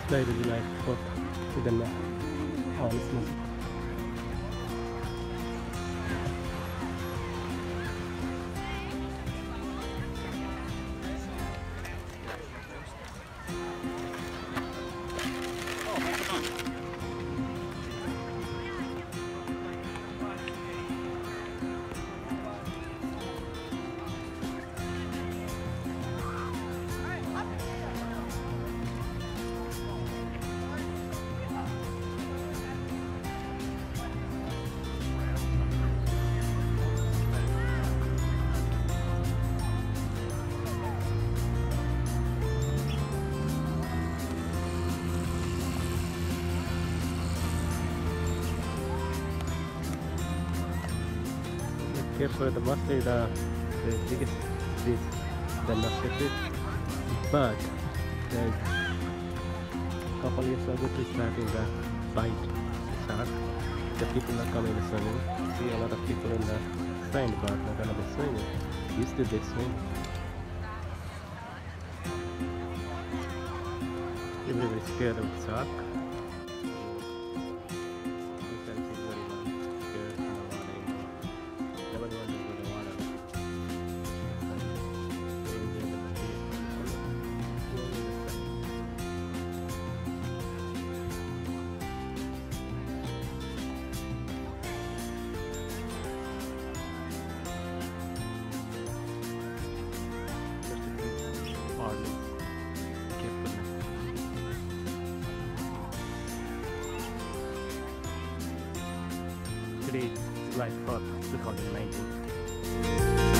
I really like pop with the honest music. Here for the mostly the biggest fish the Nauset, but the couple years ago to starting the fight shark. The people are coming to swimming. See a lot of people in the sand, but not gonna be swimming. Used to they swim. Everybody scared of the shark. Today is July 4th, 2019.